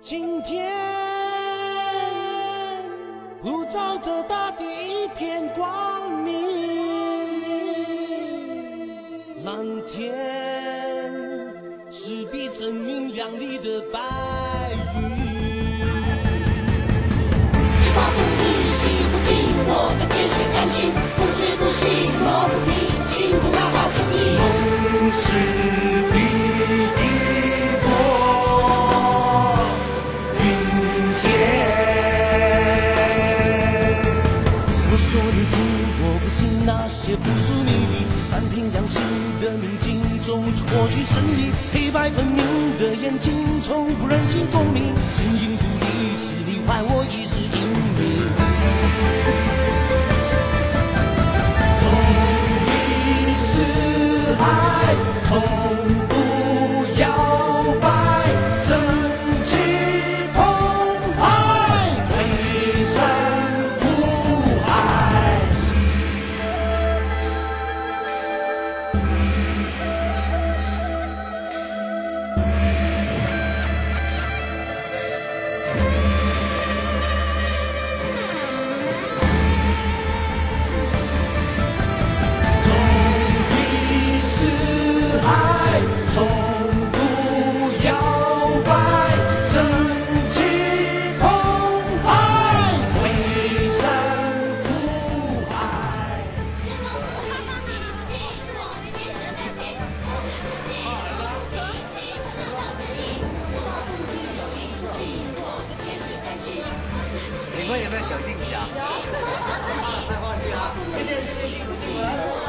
今天普照着大地一片光明，蓝天是比真明亮丽的白云。 发不一息不尽我的铁血感情，不知不行我不停，幸福要好主意。 梦是第一朵云天。我说你听，我不信那些扑朔迷离，单凭良心的宁静中获取胜利，黑白分明的眼睛从不认清功名，形影不离是你还我一世英名。纵一四海，从不摇摆，正气澎湃，推山呼海。从不摇摆，正气澎湃，推山呼海。 请问有没有小惊喜啊？有。快放心啊！谢谢，辛苦了。